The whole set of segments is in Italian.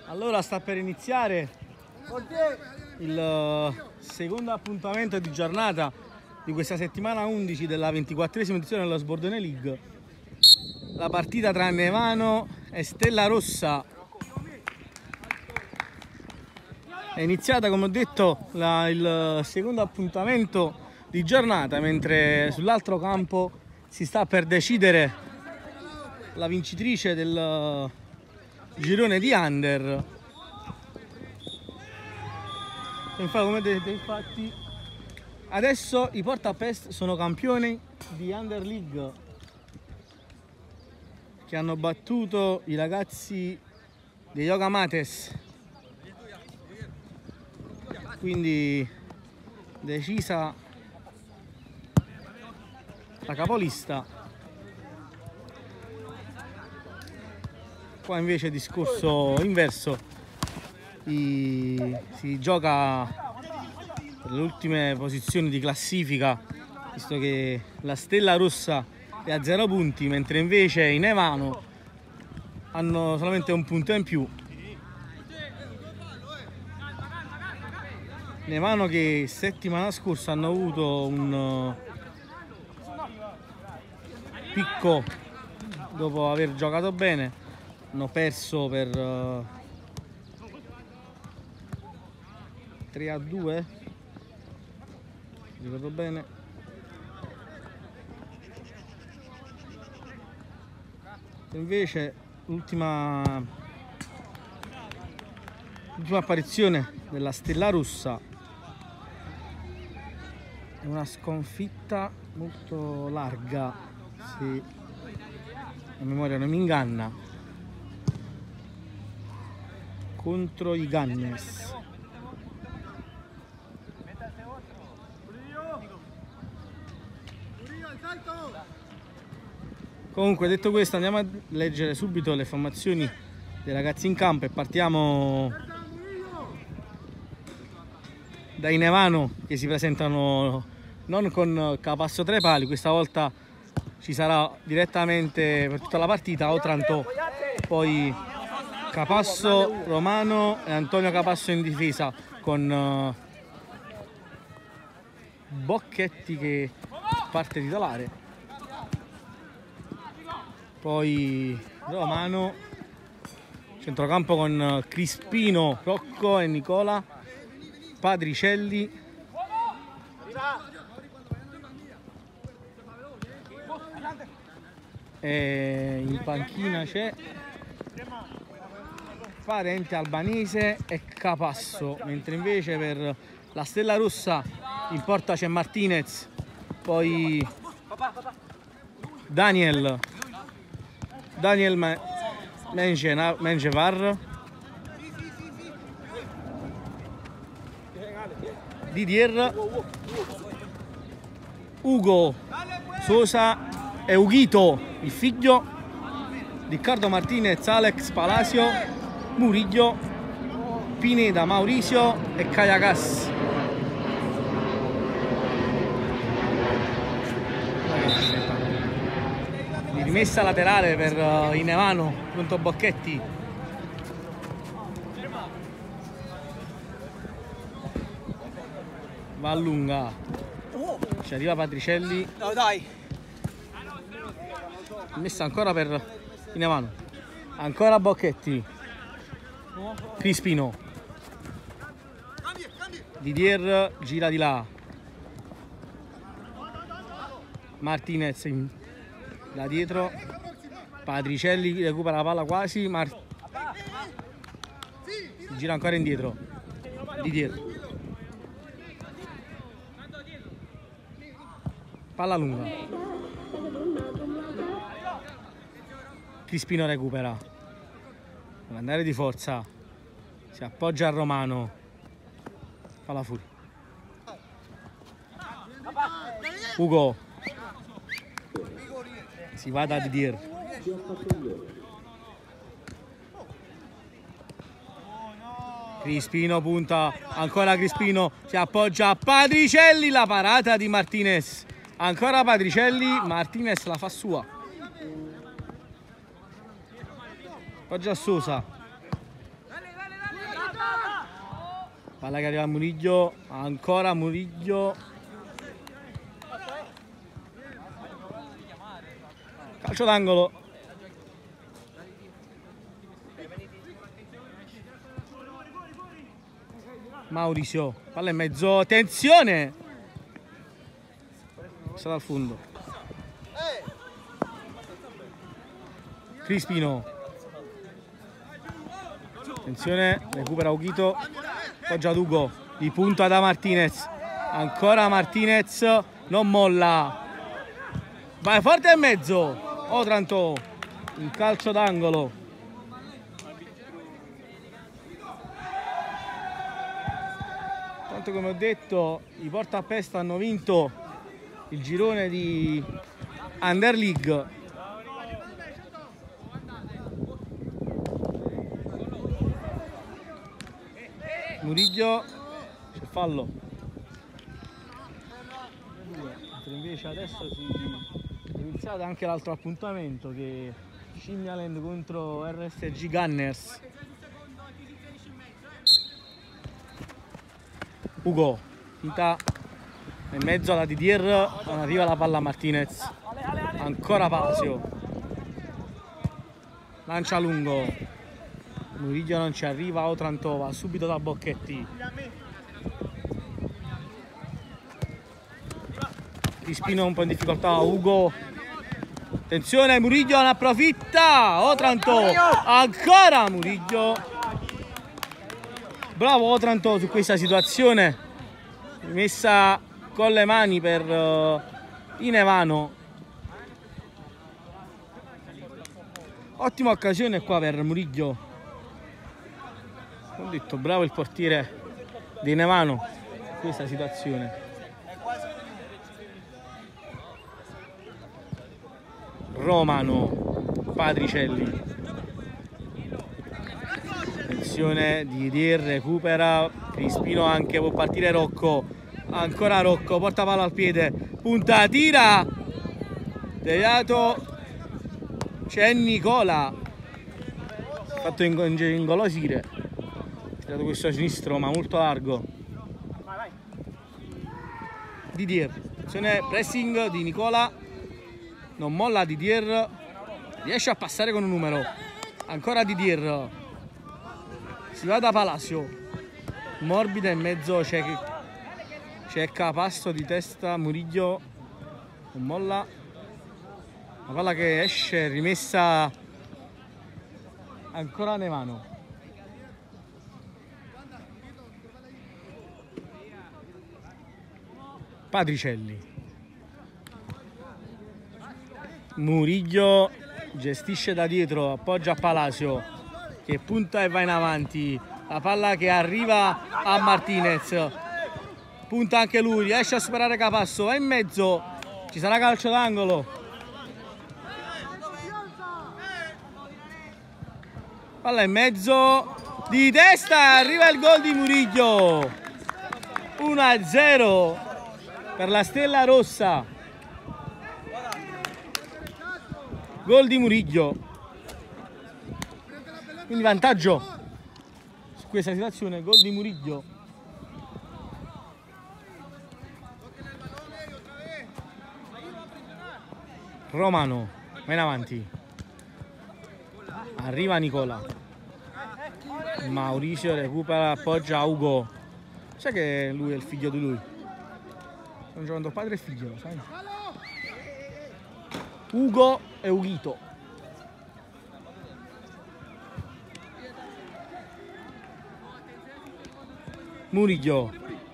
Allora sta per iniziare il secondo appuntamento di giornata di questa settimana 11 della 24esima edizione della Sbordone League. La partita tra Nevano e Stella Rossa è iniziata, come ho detto, il secondo appuntamento di giornata, mentre sull'altro campo si sta per decidere la vincitrice del girone di Under. Come vedete, infatti, adesso i Porta Pest sono campioni di Under League, che hanno battuto i ragazzi dei Yoga Mates, quindi decisa la capolista. Qua invece discorso inverso, si gioca per le ultime posizioni di classifica, visto che la Stella Rossa è a 0 punti, mentre invece i Nevano hanno solamente un punto in più. Nevano che settimana scorsa hanno avuto un picco dopo aver giocato bene, hanno perso per 3-2, ricordo bene. Invece l'ultima apparizione della Stella Rossa è una sconfitta molto larga, se la memoria non mi inganna, contro i Gannes. Comunque, detto questo, andiamo a leggere subito le formazioni dei ragazzi in campo e partiamo dai Nevano, che si presentano non con Capasso tra i pali, questa volta ci sarà direttamente per tutta la partita Otranto, poi Capasso, Romano e Antonio Capasso in difesa, con Bocchetti che parte titolare, poi Romano, centrocampo con Crispino, Rocco e Nicola, Padricelli, e in panchina c'è Parente, Albanese e Capasso, mentre invece per la Stella Rossa in porta c'è Martinez, poi Daniel Mengevar, Didier, Ugo Sosa e Ughito, il figlio, Riccardo Martinez, Alex Palacio, Murillo, Pineda Mauricio e Cayagas. Rimessa laterale per i Nevano, pronto Bocchetti. Va a lunga, ci arriva Patricelli. No, dai. Messa ancora per i Nevano, ancora Bocchetti, Crispino, Didier gira di là, Martinez da dietro, Patricelli recupera la palla quasi, gira ancora indietro, Didier, palla lunga, Crispino recupera, deve andare di forza, si appoggia a Romano, palla fuori, Ugo, si va da Didier, Crispino punta, ancora Crispino, si appoggia a Patricelli, la parata di Martinez, ancora Patricelli, Martinez la fa sua, appoggia a Sosa, Palla che arriva a Murillo, ancora Murillo. Calcio d'angolo. Mauricio, palla in mezzo, attenzione! Sta dal fondo. Crispino. Attenzione, recupera Ughito. Poggia Ugo, di punta da Martinez. Ancora Martinez, non molla. Vai forte in mezzo. Otranto, il calcio d'angolo. Tanto come ho detto, i Porta a Pesta hanno vinto il girone di Under League. Murillo, c'è fallo. Invece adesso è iniziato anche l'altro appuntamento, che è Scimmialand contro RSG Gunners. Ugo, finta in mezzo alla Didier, non arriva la palla a Martinez. Ancora Pasio. Lancia lungo. Murillo non ci arriva, Otrantova subito da Bocchetti. Crispino un po' in difficoltà, Ugo. Attenzione, Murillo ne approfitta. Otranto, ancora Murillo. Bravo Otranto su questa situazione, messa con le mani per Inevano. Ottima occasione qua per Murillo. Ho detto, bravo il portiere di Inevano in questa situazione. Romano, Patricelli. Attenzione, Didier recupera, Crispino anche, può partire Rocco, ancora Rocco, porta palla al piede, punta, tira, deviato, c'è Nicola, ha fatto ingolosire, ha tirato questo sinistro ma molto largo. Didier, attenzione, pressing di Nicola, non molla Didier, riesce a passare con un numero, ancora Didier. Si va da Palacio, morbida in mezzo, c'è Capasso di testa, Murillo non molla, la palla che esce, rimessa ancora Nevano. Patricelli, Murillo gestisce da dietro, appoggia a Palacio che punta e va in avanti, la palla che arriva a Martinez, punta anche lui, riesce a superare Capasso, va in mezzo, ci sarà calcio d'angolo. Palla in mezzo, di testa, arriva il gol di Murillo, 1-0 per la Stella Rossa, gol di Murillo. Quindi vantaggio su questa situazione, gol di Murillo. Romano, va in avanti. Arriva Nicola. Mauricio recupera, appoggia a Ugo. Sai che lui è il figlio di lui? Stanno giocando padre e figlio, lo sai? Ugo e Ughito. Murillo,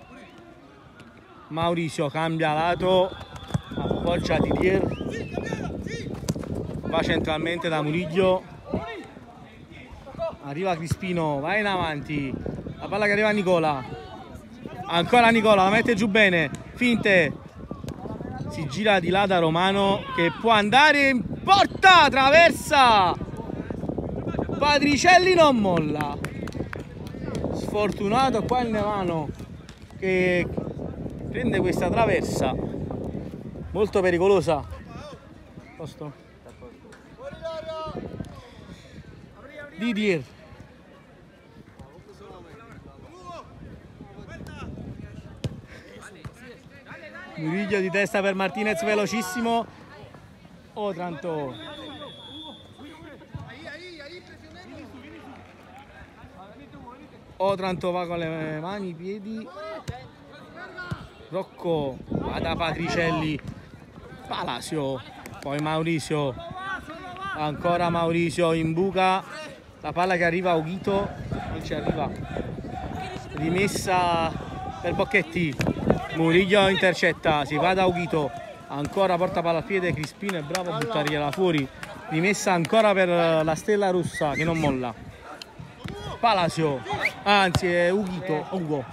Mauricio cambia lato, appoggia Didier, va centralmente da Murillo, arriva Crispino, va in avanti, la palla che arriva a Nicola, ancora Nicola, la mette giù bene, finte, si gira di là da Romano che può andare in porta, traversa, Patricelli non molla. Sfortunato qua il Nevano che prende questa traversa molto pericolosa. Posto? Didier, Murillo di testa per Martinez, velocissimo. Otranto. Otranto va con le mani, i piedi. Rocco va da Patricelli. Palacio. Poi Maurizio. Ancora Maurizio in buca. La palla che arriva a Ughito. Non ci arriva. Rimessa per Bocchetti. Murillo intercetta. Si va da Ughito. Ancora porta palla al piede. Crispino è bravo a buttargliela fuori. Rimessa ancora per la Stella Rossa che non molla. Palacio. Anzi è Ughito. Ugo.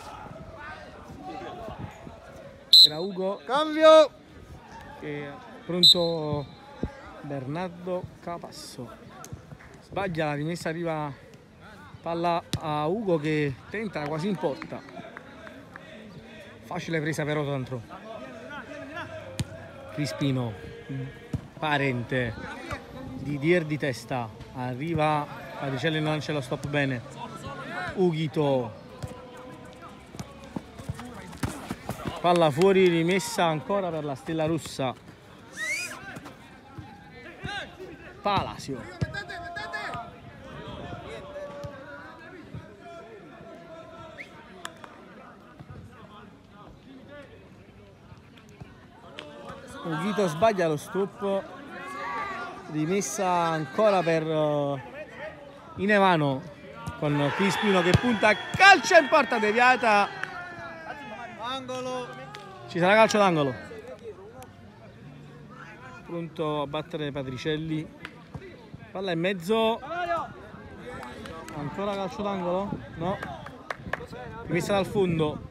Era Ugo. Cambio. Che pronto Bernardo Capasso. Sbaglia la rimessa, arriva palla a Ugo che tenta quasi in porta. Facile presa per Otranto. Crispino. Parente. Didier di testa. Arriva Patricelli, non ce lo stop bene. Ughito. Palla fuori, rimessa ancora per la Stella Rossa. Palacio. Ughito sbaglia lo stop. Rimessa ancora per Inevano con Crispino che punta, calcia in porta deviata. Angolo. Ci sarà calcio d'angolo. Pronto a battere Patricelli. Palla in mezzo. Ancora calcio d'angolo? No. Rimessa dal fondo.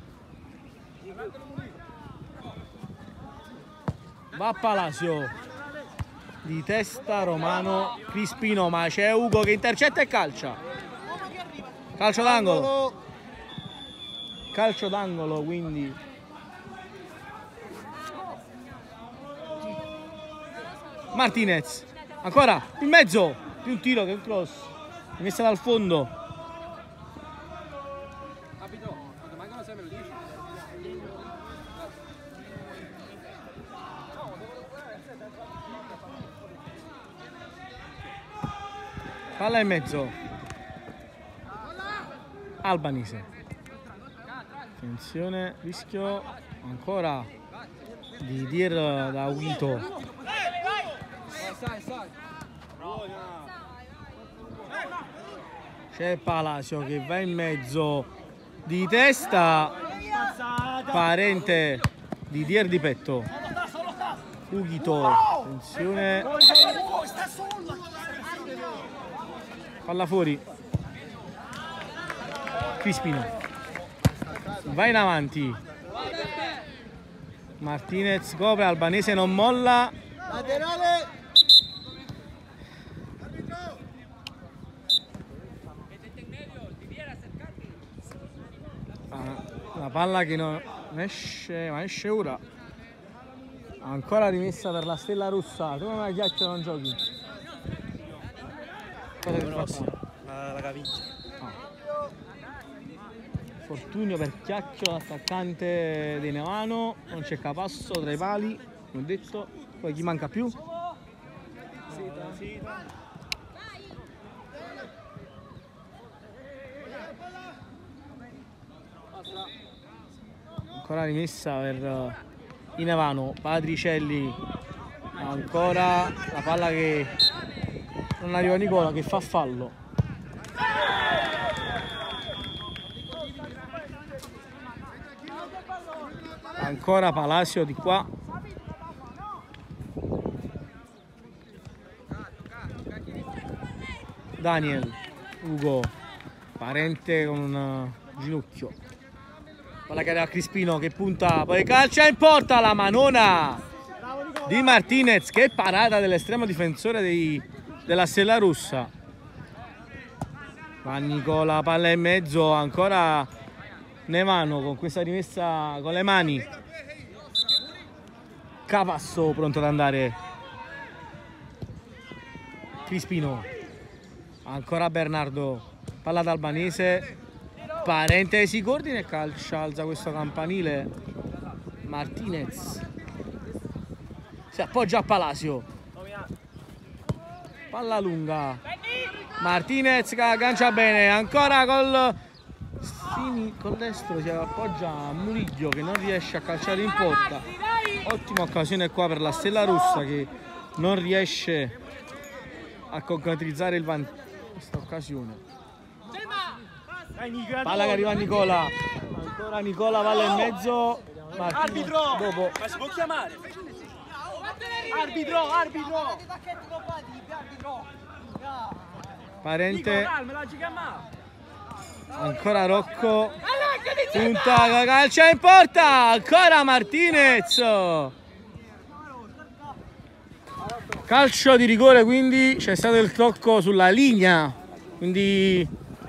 Va Palacio. Di testa Romano. Crispino, ma c'è Ugo che intercetta e calcia. Calcio d'angolo. Calcio d'angolo, quindi Martinez ancora in mezzo, più un tiro che un cross, rimessa dal fondo. Palla in mezzo. Albanese. Attenzione, rischio ancora di Dier da Ughito. C'è Palacio che va in mezzo di testa. Parente di Dier di petto. Ughito, attenzione. Palla fuori. Crispino. Va in avanti. Martinez copre, Albanese non molla. Laterale. La palla che non esce, ma esce ora. Ancora rimessa per la Stella Rossa. Tu non hai ghiaccio, non giochi. Cosa ti faccio? La caviglia. Fortunio per Chiacchio, l'attaccante di Nevano. Non c'è Capasso tra i pali, come ho detto. Poi chi manca più? Ancora rimessa per Inevano. Patricelli. Ancora la palla che non arriva Nicola, che fa fallo. Ancora Palacio di qua. Daniel. Ugo. Parente con un ginocchio. Palla che arriva a Crispino che punta, poi calcia in porta, la manona di Martinez. Che parata dell'estremo difensore della Stella Rossa. Va Nicola, palla in mezzo, ancora Nevano con questa rimessa con le mani. Capasso pronto ad andare. Crispino. Ancora Bernardo. Palla d'Albanese. Parente si coordina e calcia, alza questo campanile. Martinez si appoggia a Palacio, palla lunga, Martinez che aggancia bene, ancora col destro si appoggia a Murillo che non riesce a calciare in porta. Ottima occasione qua per la Stella Rossa che non riesce a concretizzare questa occasione. Palla che arriva a Nicola, ancora Nicola, palla in mezzo, Arbitro! dopo Ma si può chiamare? Arbitro! Parente, ancora Rocco, punta, calcia in porta, ancora Martinez. Calcio di rigore, quindi c'è stato il tocco sulla linea, quindi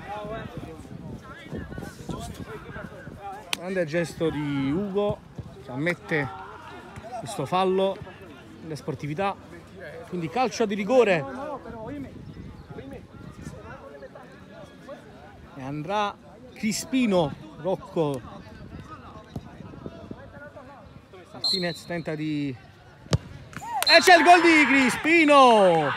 grande gesto di Ugo che ammette questo fallo, la sportività, quindi calcio di rigore e andrà Crispino. Rocco, Martinez tenta di... e c'è il gol di Crispino.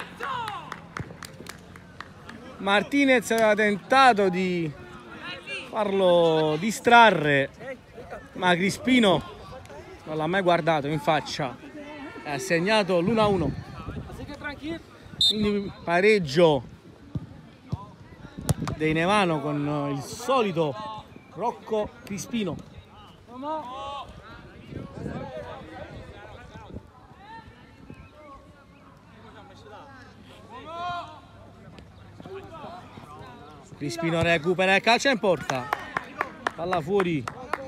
Martinez aveva tentato di farlo distrarre, ma Crispino non l'ha mai guardato in faccia e ha segnato l'1-1. Quindi pareggio dei Nevano con il solito Rocco Crispino. Crispino recupera e calcia in porta, palla fuori.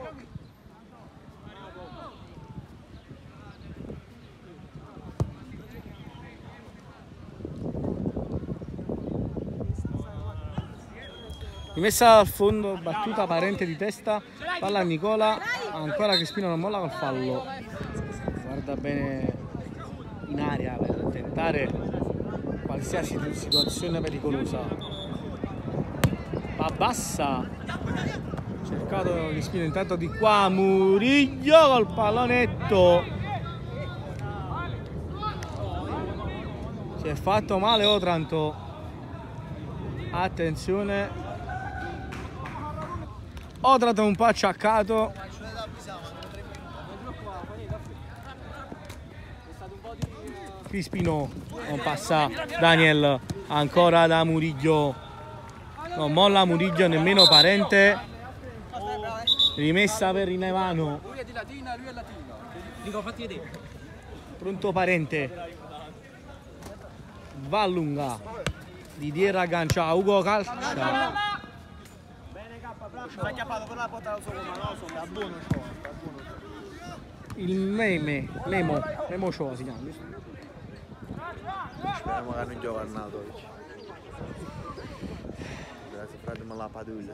Rimessa al fondo, battuta Parente di testa, palla a Nicola, ancora Crispino non molla col fallo, guarda bene in aria per tentare qualsiasi situazione pericolosa. Va bassa, cercato Crispino, intanto di qua Murillo col pallonetto, si è fatto male Otranto, attenzione. Otranto un po' acciaccato, Crispino non passa, Daniel ancora da Murillo, non molla Murillo, nemmeno Parente, rimessa per i Nevano, pronto Parente, va lunga, Didier aggancia, Ugo calcia. Il Memo Show si chiama. Speriamo che non gioca Arnautovic. Grazie fratello la padulla.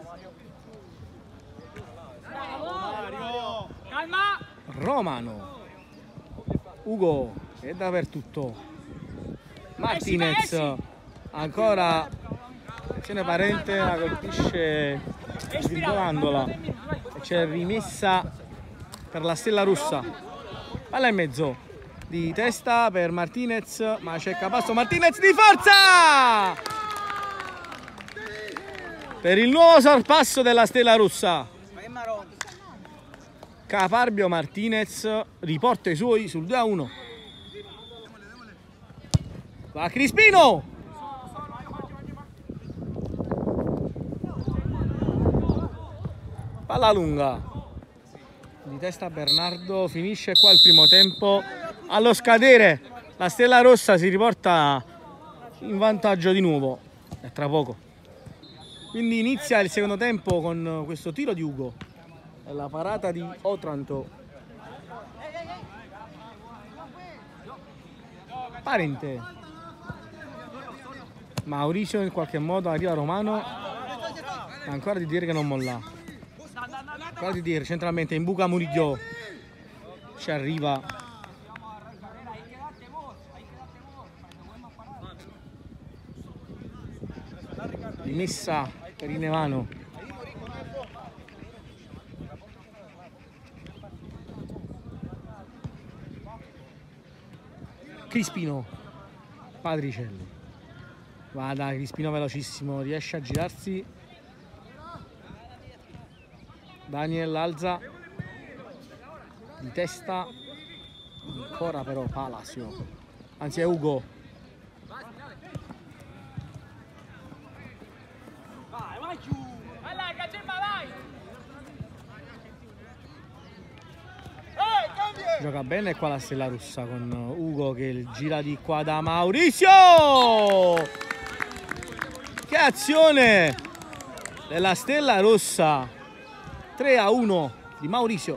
Calma! Romano, Ugo è dappertutto, Martinez ancora, attenzione Parente, la colpisce svincolandola e c'è rimessa per la Stella Rossa, palla in mezzo di testa per Martinez, ma c'è Capasso, Martinez di forza per il nuovo sorpasso della Stella Rossa. Caparbio Martinez riporta i suoi sul 2-1. Va Crispino, palla lunga di testa Bernardo, finisce qua il primo tempo. Allo scadere la Stella Rossa si riporta in vantaggio di nuovo, è tra poco, quindi inizia il secondo tempo con questo tiro di Ugo e la parata di Otranto. Parente, Mauricio in qualche modo, arriva Romano, ancora di dire che non molla, ancora di dire centralmente in buca Murillo, ci arriva rimessa per il Nevano. Crispino, Patricielli. Vada, Crispino velocissimo, riesce a girarsi. Daniel alza di testa, ancora però Palacio, anzi è Ugo. Gioca bene qua la Stella Rossa con Ugo che gira di qua da Maurizio. Che azione della Stella Rossa, 3-1 di Maurizio.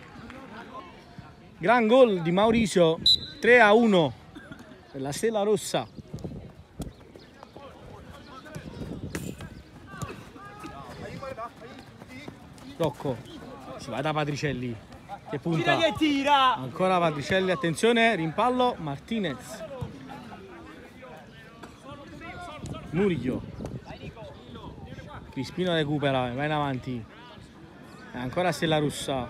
Gran gol di Maurizio, 3-1 per la Stella Rossa. Rocco, si va da Patricielli che punta. Tira! Ancora Patricielli, attenzione, rimpallo, Martinez. Murillo. Crispino recupera, va in avanti. E ancora Stella Rossa.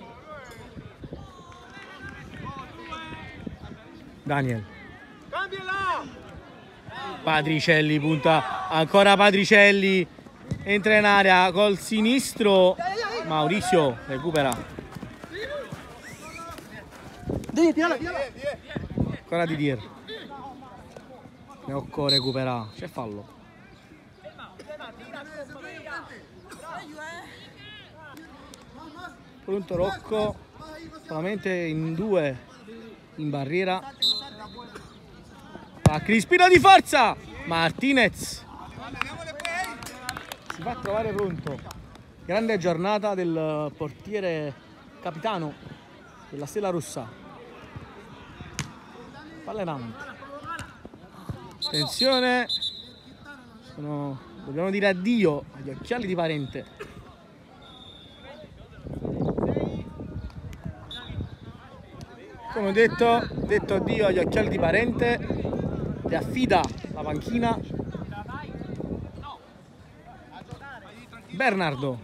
Daniel. Patricielli punta, ancora Patricielli. Entra in area col sinistro. Maurizio recupera. Ancora Didier. Rocco recupera. C'è fallo. Pronto Rocco. Solamente in due in barriera. Va Crispino di forza. Martinez. Si fa a trovare pronto. Grande giornata del portiere capitano della Stella Rossa. Palla in avanti. Attenzione. Dobbiamo dire addio agli occhiali di Parente. Come ho detto addio agli occhiali di Parente. Ti affida la panchina Bernardo.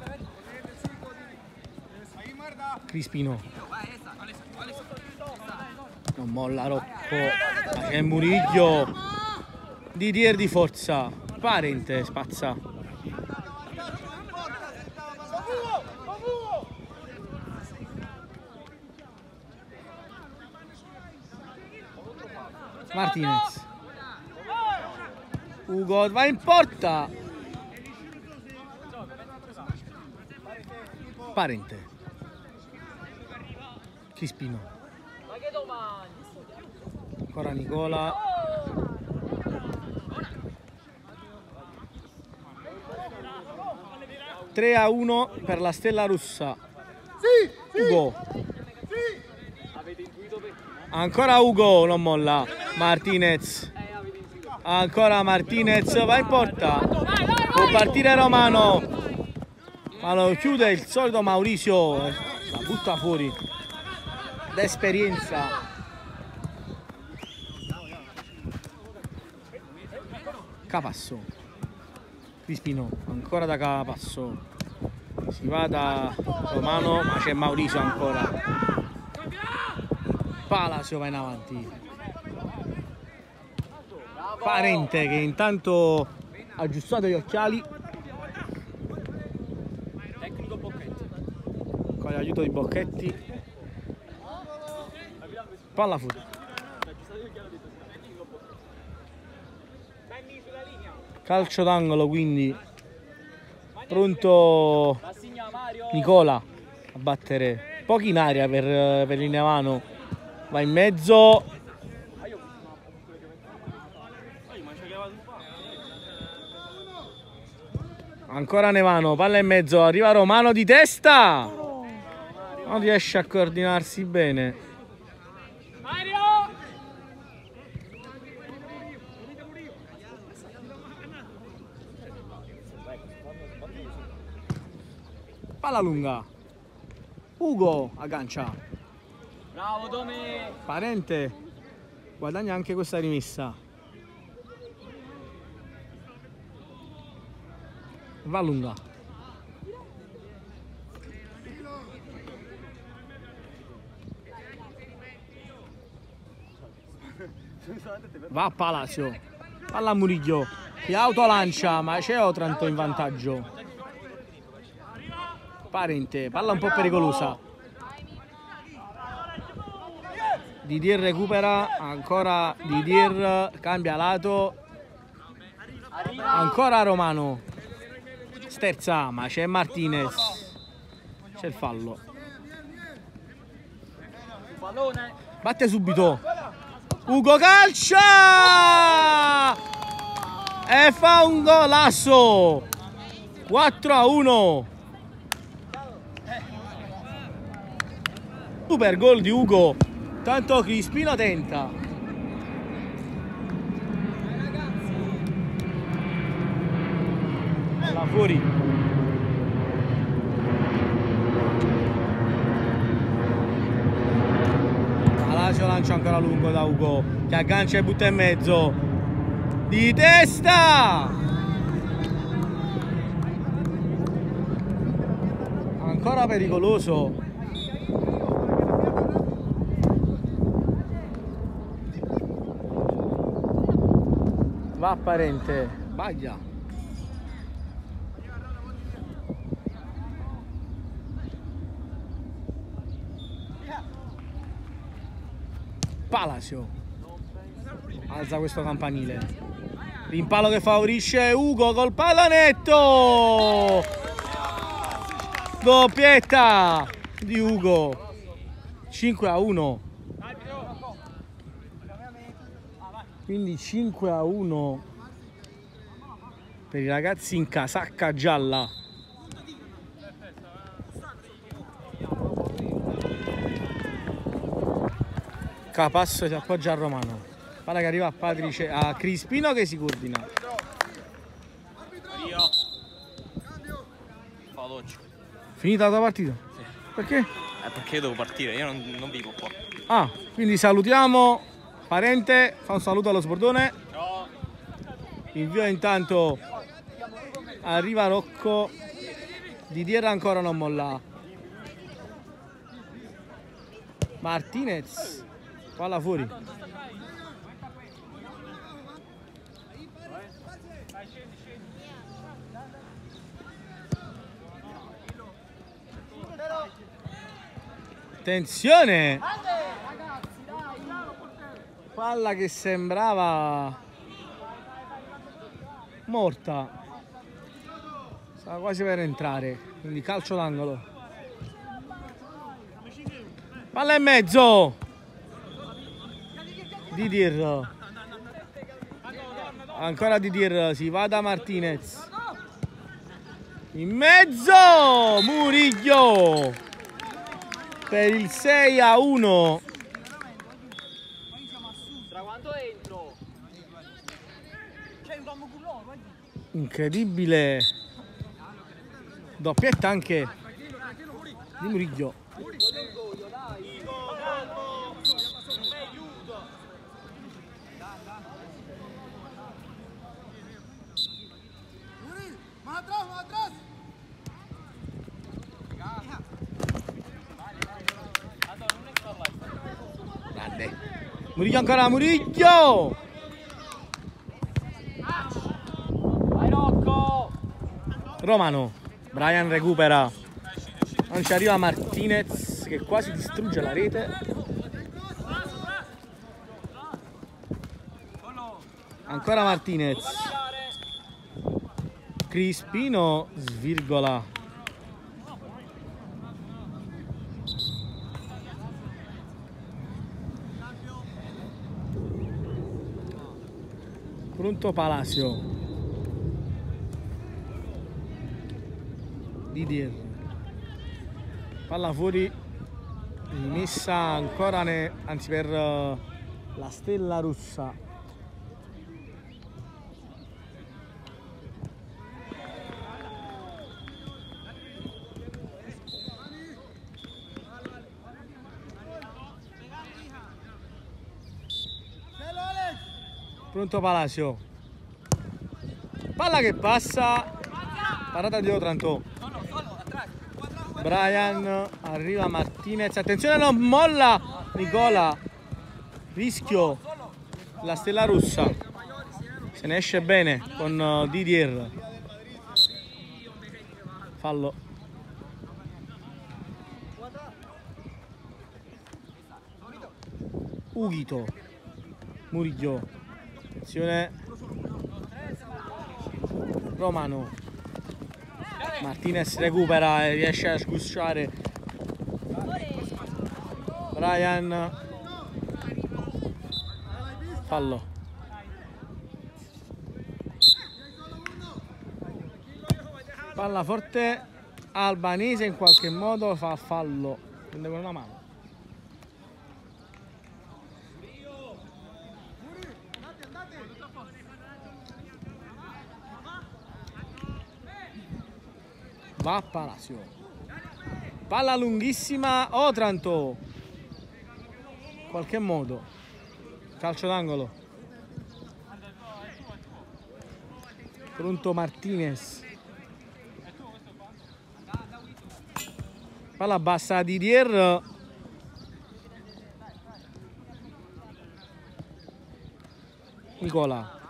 Crispino. Non molla Rocco. Ma c'è Murillo. Didier di forza. Parente spazza. Martinez. Ugo va in porta. Parente. Crispino. Ancora Nicola. Sì, 3-1 per la Stella Rossa. Ugo. Ancora Ugo, non molla. Martinez. Ancora Martinez, va in porta. Può partire Romano. Ma lo chiude il solito Maurizio. La butta fuori. D'esperienza. Capasso. Crispino, ancora da Capasso. Si va da Romano, ma c'è Maurizio ancora. Palacio va in avanti. Parente che intanto ha aggiustato gli occhiali. Con l'aiuto di Bocchetti. Palla fuori. Calcio d'angolo, quindi pronto Nicola a battere. Pochi in aria per il Nevano. Va in mezzo. Ancora Nevano, palla in mezzo, arriva Romano di testa. Non riesce a coordinarsi bene. Palla lunga. Ugo aggancia. Bravo Domi! Parente guadagna anche questa rimessa. Va lunga. Va a Palacio, palla a Murillo, si autolancia ma c'è Otranto in vantaggio. Parente, palla un po' pericolosa. Didier recupera, ancora Didier, cambia lato, ancora Romano, sterza ma c'è Martinez, c'è il fallo. Batte subito Ugo, calcia e fa un golasso. 4-1. Super gol di Ugo. Tanto Crispino tenta. Là fuori. Palacio lancia ancora lungo da Ugo, che aggancia e butta in mezzo. Di testa! Ancora pericoloso. Va Parente, sbaglia. Palacio alza questo campanile. Rimpallo che favorisce Ugo col pallonetto. Doppietta di Ugo. 5-1. Quindi 5-1 per i ragazzi in casacca gialla. Capasso si appoggia a Romano. Palla che arriva a Patrice, a Crispino che si coordina. Finita la tua partita? Sì. Perché? Perché io devo partire, io non vivo qua. Ah, quindi salutiamo Parente, fa un saluto allo Sbordone. Ciao. Invio intanto, arriva Rocco. Didier ancora non molla. Martinez, palla fuori. Attenzione! Palla che sembrava morta, stava quasi per entrare, quindi calcio d'angolo. Palla in mezzo, Didier, ancora Didier, si va da Martinez, in mezzo Murillo per il 6-1. Incredibile doppietta anche di Murillo. Grande Murillo, ancora Murillo. Romano, Brian recupera, non ci arriva Martinez che quasi distrugge la rete. Ancora Martinez, Crispino svirgola. Pronto Palacio. Didier, palla fuori, rimessa ancora anzi per la stella russa. Pronto Palacio, palla che passa, parata di Otranto. Brian, arriva Martinez, attenzione non molla Nicola, rischio, la stella rossa se ne esce bene con Didier. Fallo. Ugito. Murillo. Attenzione. Romano. Martinez recupera e riesce a sgusciare Brian. Fallo. Palla forte albanese, in qualche modo fa fallo. Prende con una mano. Va a Palacio. Palla lunghissima, Otranto. In qualche modo. Calcio d'angolo. Pronto Martinez. Palla bassa a Didier. Nicola.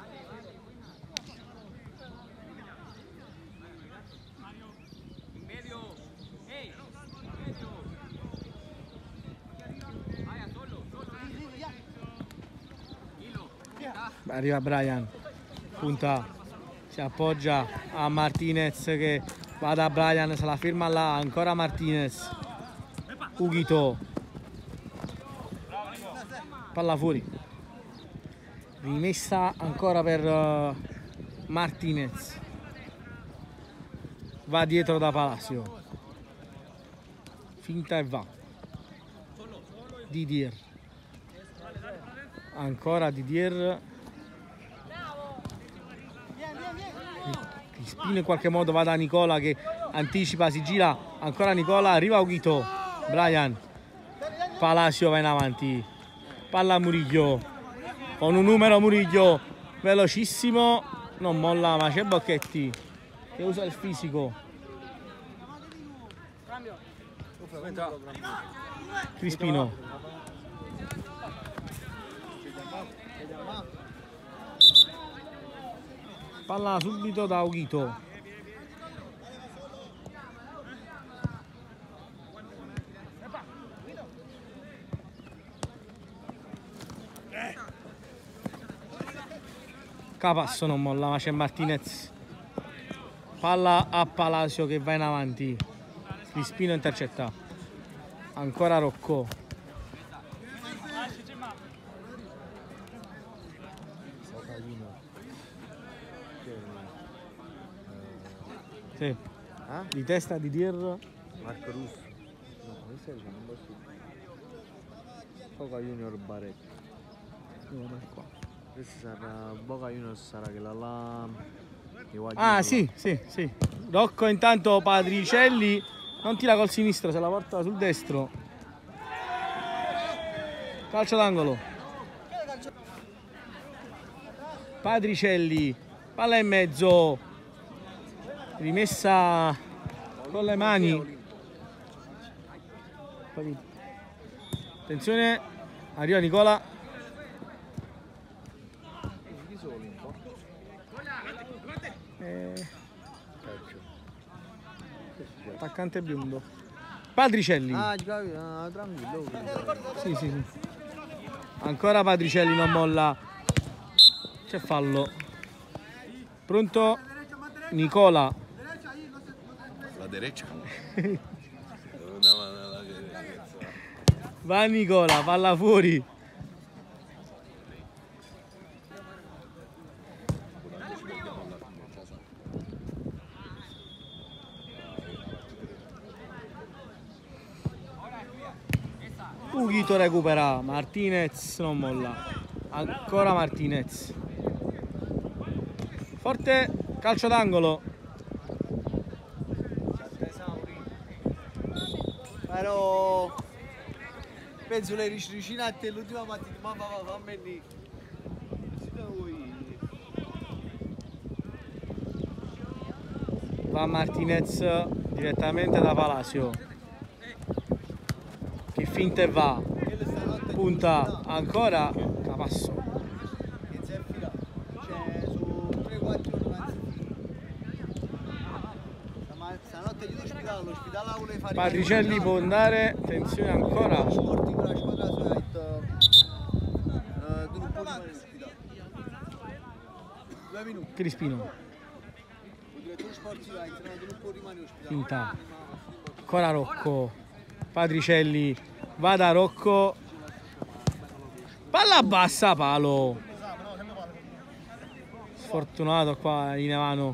Arriva Brian, punta, si appoggia a Martinez che va da Brian, se la firma là, ancora Martinez. Ugito. Palla fuori. Rimessa ancora per Martinez. Va dietro da Palacio. Finta e va. Didier. Ancora Didier. Crispino in qualche modo va da Nicola che anticipa, si gira, ancora Nicola, arriva Ugito, Brian, Palacio va in avanti, palla a Murillo, con un numero Murillo, velocissimo, non molla ma c'è Bocchetti che usa il fisico. Crispino. Palla subito da Ugito. Capasso non molla, ma c'è Martinez. Palla a Palacio che va in avanti. Crispino intercetta. Ancora Rocco. Sì. Di testa di Didier. Marco Russo. No, questo è il numero Boca Junior Barretti. Qua. Questo sarà Boca Junior, sarà che là. Ah sì, sì, sì. Rocco intanto Padricelli non tira col sinistro, se la porta sul destro. Calcio d'angolo. Padricelli, palla in mezzo. Rimessa con le mani. Attenzione, arriva Nicola. Attaccante biondo. Padricelli. Ah, tranquillo. Sì, sì, sì. Ancora Padricelli non molla. C'è fallo. Pronto? Nicola. La derecha. Va Nicola, palla fuori. Ugito recupera, Martinez non molla. Ancora Martinez. Forte calcio d'angolo. Però penso le ricinate l'ultima mattina, ma fammi lì. Va Martinez direttamente da Palacio. Che finta e va. Punta ancora Capasso. l'ospedale vuole fare Patricelli può andare, attenzione ancora. sporti per la squadra sua, tu non puoi rimanere ospedale. 2 minuti. Crispino, Il direttore sportivo ha detto, no, tu non puoi rimanere ospedale. finta. Ancora Rocco. Patricelli va da Rocco. Palla bassa, palo. Sfortunato qua Inevano.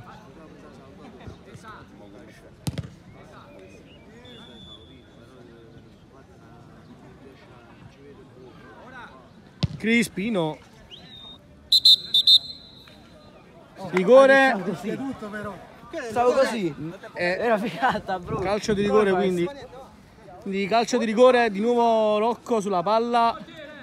Crispino. Rigore. Stavo così. Eh, Era figata, bro. calcio di rigore, quindi calcio di rigore, di nuovo Rocco sulla palla.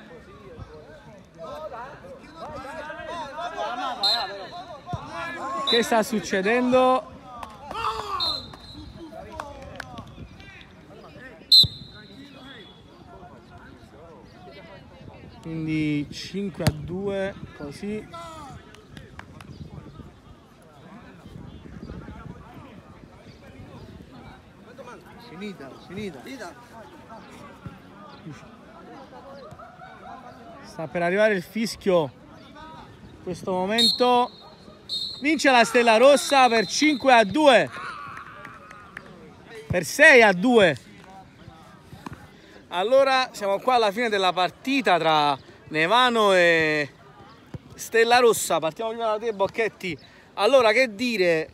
Che sta succedendo? Quindi 5-2, così. Finita. Sta per arrivare il fischio. In questo momento vince la Stella Rossa per 5-2. Per 6-2. Allora siamo qua alla fine della partita tra Nevano e Stella Rossa. Partiamo prima da te, Bocchetti. Allora, che dire,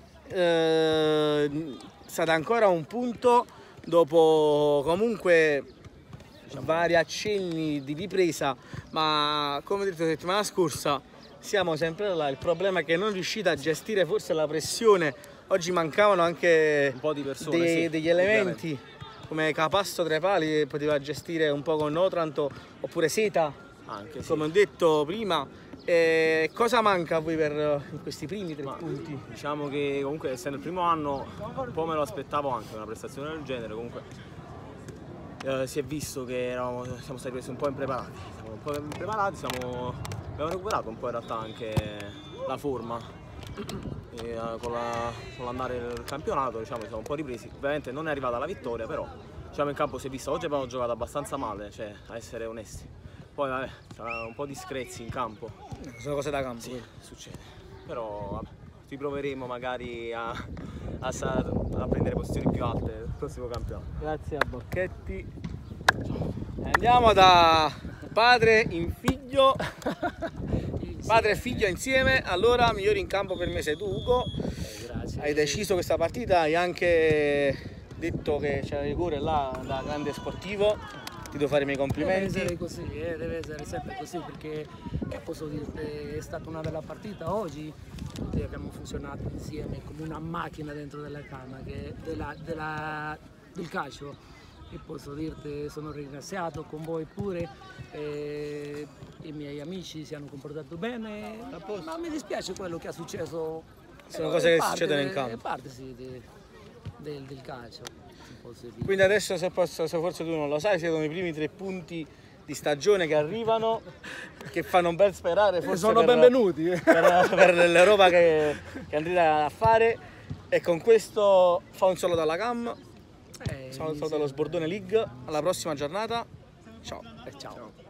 state ancora a un punto dopo comunque vari accenni di ripresa, ma come detto la settimana scorsa siamo sempre là. Il problema è che non riuscite a gestire forse la pressione. Oggi mancavano anche Un po' di persone, degli elementi come Capasso Trepali, che poteva gestire un po' con Otranto, oppure Seta, Anche sì. come ho detto prima. Cosa manca a voi per questi primi 3 punti? Diciamo che comunque essendo il primo anno un po' me lo aspettavo anche una prestazione del genere, comunque si è visto che siamo stati presi un po' impreparati, abbiamo recuperato un po' in realtà anche la forma con l'andare del campionato, diciamo, siamo un po' ripresi. Ovviamente non è arrivata la vittoria, però diciamo in campo si è visto, oggi abbiamo giocato abbastanza male, cioè a essere onesti. Poi vabbè, c'era un po' di screzi in campo. Sono cose da campo. Sì, succede. Però vabbè, ci proveremo magari a prendere posizioni più alte nel prossimo campionato. Grazie a Bocchetti. Andiamo da padre in figlio. Padre e figlio insieme. Allora, migliore in campo per me sei tu, Ugo. Grazie. Hai deciso questa partita, hai anche detto che c'era rigore là da grande sportivo. Ti devo fare i miei complimenti. Deve essere così, deve essere sempre così, perché che posso dirti, è stata una bella partita oggi, tutti abbiamo funzionato insieme come una macchina dentro della cama del calcio, e posso dirti sono ringraziato con voi pure, i miei amici si hanno comportato bene, ma mi dispiace quello che è successo. Sono cose che succedono in campo. È parte sì, del calcio. Quindi adesso, se forse tu non lo sai, siete i primi 3 punti di stagione che arrivano, che fanno ben sperare forse sono benvenuti per l'Europa che andrete a fare. E con questo fa un saluto dalla CAM, saluto dallo Sbordone League, alla prossima giornata, ciao. Ciao.